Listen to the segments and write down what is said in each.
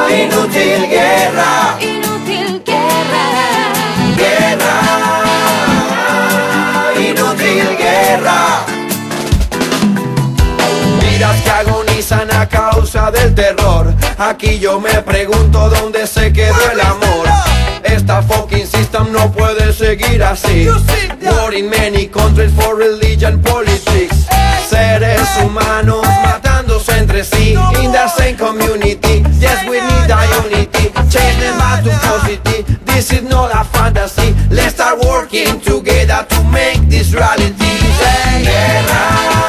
inútil guerra, inútil guerra, guerra, inútil guerra. Vidas que agonizan a causa del terror. Aquí yo me pregunto dónde se quedó el amor. Esta fucking system no puede seguir así. War in many countries for religion, politics. Seres humanos matándose entre sí. In the same community. Yes, we need a unity. Change them back to positive. This is not a fantasy. Let's start working together to make this reality. Guerra,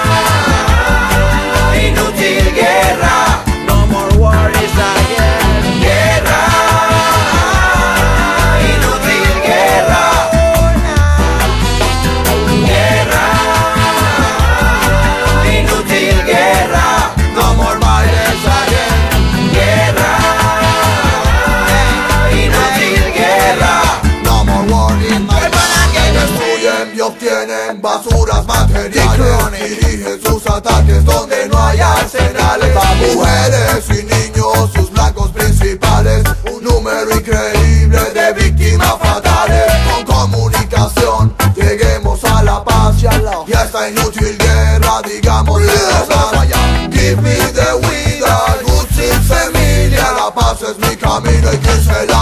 inútil guerra. No more war is again. Guerra, inútil guerra. Guerra, inútil guerra. No more violence again. Guerra, inútil guerra. No more war in my mind. Destruyen y obtienen basuras materiales. Dirigen sus ataques donde no hay arsenales. A mujeres y niños, sus blancos principales. Un número increíble de víctimas fatales. Con comunicación lleguemos a la paz y a esta inútil guerra, digamos give me the weed, good sin semilla. La paz es mi camino y quien se la